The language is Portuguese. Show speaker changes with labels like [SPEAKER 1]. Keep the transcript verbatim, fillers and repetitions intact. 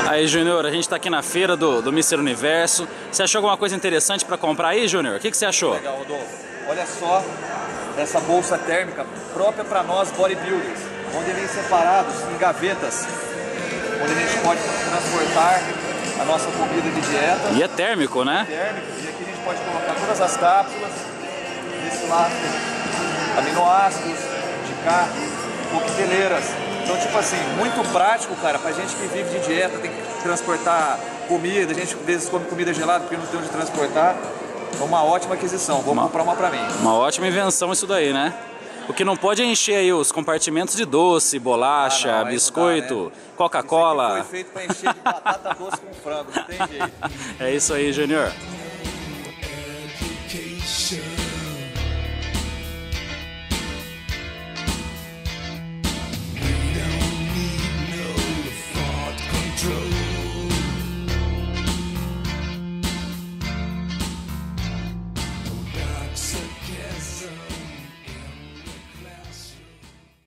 [SPEAKER 1] Aí, Júnior, a gente tá aqui na feira do, do mister Universo. Você achou alguma coisa interessante para comprar aí, Júnior? O que, que você achou?
[SPEAKER 2] Legal, Rodolfo. Olha só essa bolsa térmica própria para nós bodybuilders, onde vem separados em gavetas, onde a gente pode transportar a nossa comida de dieta.
[SPEAKER 1] E é térmico, né?
[SPEAKER 2] É térmico, e aqui a gente pode colocar todas as cápsulas. Desse lado tem aminoácidos, de cá, coqueteleiras. Então, tipo assim, muito prático, cara, pra gente que vive de dieta, tem que transportar comida, a gente às vezes come comida gelada porque não tem onde transportar. É uma ótima aquisição, vou uma, comprar uma pra mim.
[SPEAKER 1] Uma ótima invenção isso daí, né? O que não pode é encher aí os compartimentos de doce, bolacha, ah, não, biscoito, né? Coca-Cola.
[SPEAKER 2] Foi feito pra encher de batata doce com frango, não tem jeito.
[SPEAKER 1] É isso aí, Júnior.